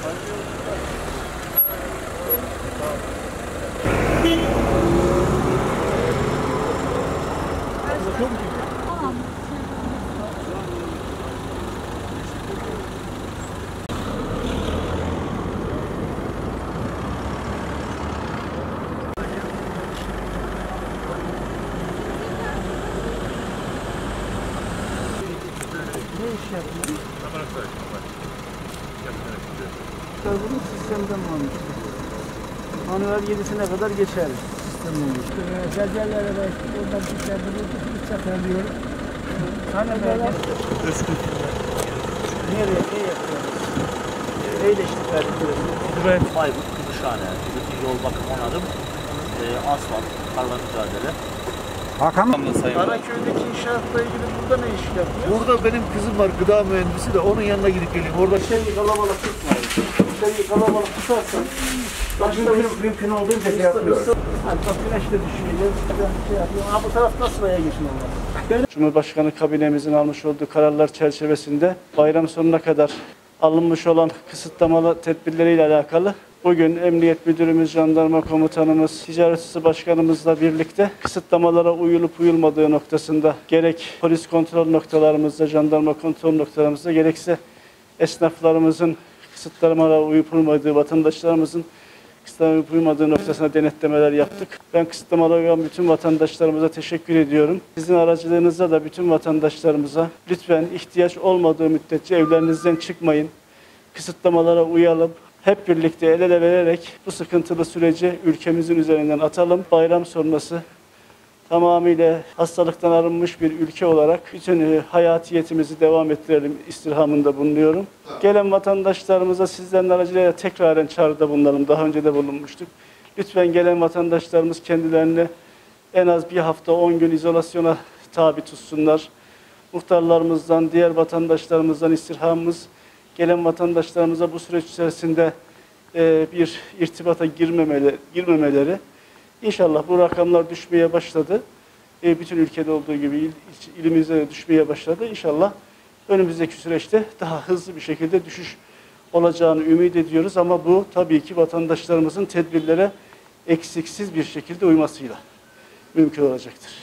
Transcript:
Ne iş yapıyor? Bunun sistemden mi olmuş? Manuel 7'sine kadar geçer. Sistem olmuş. Gazelere de oradan çıkardırıyoruz, çakarlıyoruz. Hani böyle? Özgür. Nereye, ne yapıyoruz? Neyle iştigal ediyoruz? Evet. Bayburt, Gümüşhane, yol bakım onarım, asfalt, karla mücadele. Hakan mı? Araköy'deki inşaatla ilgili burada ne iş yapıyor? Burada benim kızım var, gıda mühendisi de onun yanına gidip geliyorum. Orada Seni kalabalık tutmayın. Seni kalabalık tutarsan Mümkün olduğunca şey yapıyoruz. Hani bak güneş de düşüyor. Şey yapıyor. Ha bu taraf nasıl buraya geçin olmaz? Cumhurbaşkanı kabinemizin almış olduğu kararlar çerçevesinde bayram sonuna kadar alınmış olan kısıtlamalı tedbirleriyle alakalı bugün Emniyet Müdürümüz, Jandarma Komutanımız, Ticaret Odası Başkanımızla birlikte kısıtlamalara uyulup uyulmadığı noktasında gerek polis kontrol noktalarımızda, jandarma kontrol noktalarımızda gerekse esnaflarımızın kısıtlamalara uyup uymadığı, vatandaşlarımızın kısıtlamalara uyup uymadığı noktasına denetlemeler yaptık. Ben kısıtlamalara uyan bütün vatandaşlarımıza teşekkür ediyorum. Sizin aracılığınızla da bütün vatandaşlarımıza lütfen ihtiyaç olmadığı müddetçe evlerinizden çıkmayın. Kısıtlamalara uyalım. Hep birlikte el ele vererek bu sıkıntılı süreci ülkemizin üzerinden atalım. Bayram sonrası tamamıyla hastalıktan arınmış bir ülke olarak bütün hayatiyetimizi devam ettirelim istirhamında bulunuyorum. Gelen vatandaşlarımıza sizlerin aracılığıyla tekraren çağrıda bulunalım. Daha önce de bulunmuştuk. Lütfen gelen vatandaşlarımız kendilerini en az bir hafta 10 gün izolasyona tabi tutsunlar. Muhtarlarımızdan, diğer vatandaşlarımızdan istirhamımız gelen vatandaşlarımıza bu süreç içerisinde bir irtibata girmemeleri. İnşallah bu rakamlar düşmeye başladı. Bütün ülkede olduğu gibi ilimizde de düşmeye başladı. İnşallah önümüzdeki süreçte daha hızlı bir şekilde düşüş olacağını ümit ediyoruz. Ama bu tabii ki vatandaşlarımızın tedbirlere eksiksiz bir şekilde uymasıyla mümkün olacaktır.